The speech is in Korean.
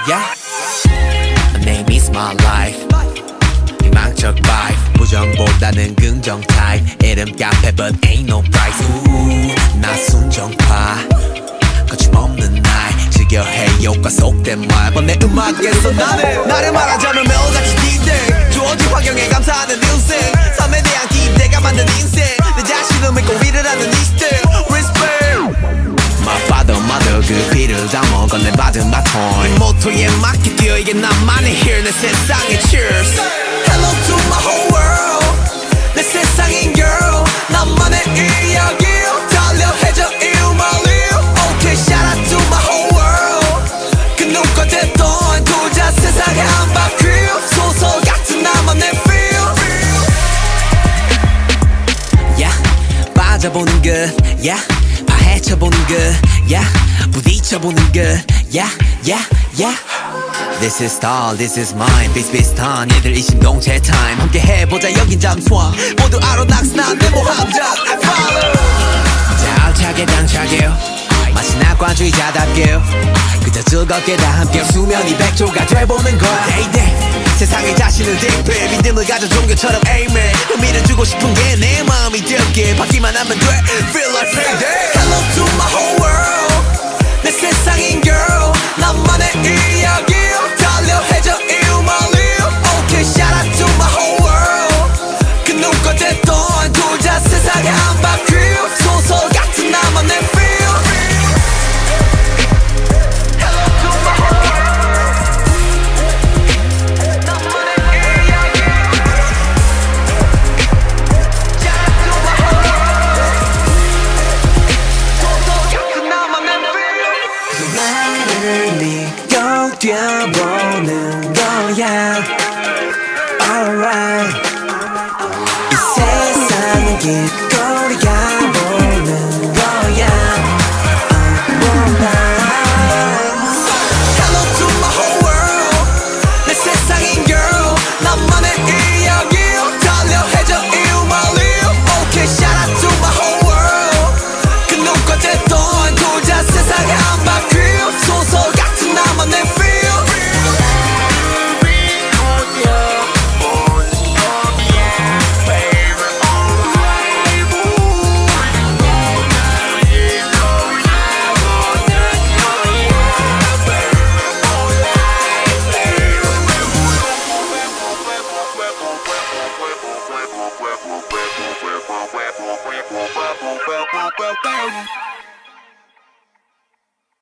Yeah, my name is my life. 희망적 vibe, 부정보다는 긍정 type. 이름 카페 but ain't no price. 나 순정파, 거침없는 날 즐겨해 효과 속된 말. 내 음악에서 나를 말하자면 매일같이 디데이. 주어진 환경에 감사하는 인생. 삶에 대한 기대가 만든 인생. 내 자신을 믿고 일을 하는 이 시대. Respect. My father, mother 그 피를 담아 건네받은 바톤. 이 모토에 맞게 뛰어 이게 나만의 here. 내 세상의 cheers. Hello to my whole world. 내 세상인 girl. 나만의 이야기 달려 해줘 일말이. Okay, shout out to my whole world. 그 누가 됐던 돌자 세상에 한 바퀴. 소설 같은 나만의 feel. Yeah, 빠져보는 것. Yeah, 파헤쳐보는 것. Yeah, 부딪혀보는 것. Yeah, yeah, yeah. This is star, this is mine. 비슷비슷한 얘들 이 신동체 time. 함께 해보자 여긴 잠수함. 모두 알아 낙스난 내 모함자. Follow. 자 알차게 당차게 마치 낙관주의자답게 그저 즐겁게 다 함께 수면이 백조가 돼보는 거야. Day day 세상에 자신을 대입해 믿음을 가져 종교처럼 amen. 의미를 주고 싶은 게 내 마음이 들게 받기만 하면 돼. Feel like payday. Hello to my whole world. 내 세상인 girl. 나만의 이야기 달려 해줘 일말이. Okay, shout out to my whole world. 그 누가 됐던 돌자 세상에 한 바퀴. 소설 같은 나만의 feel. 뛰어보는 거야. Alright. 이 세상은 길거리가 보는 거야. Hello to my whole world. 내 세상인 girl. 나만의 이야기 달려 해줘 일말이. Okay, shout out to my whole world. 그 누가 됐던 돌자 세상에 한 바퀴. 소설 같은 나만의 feel. Well,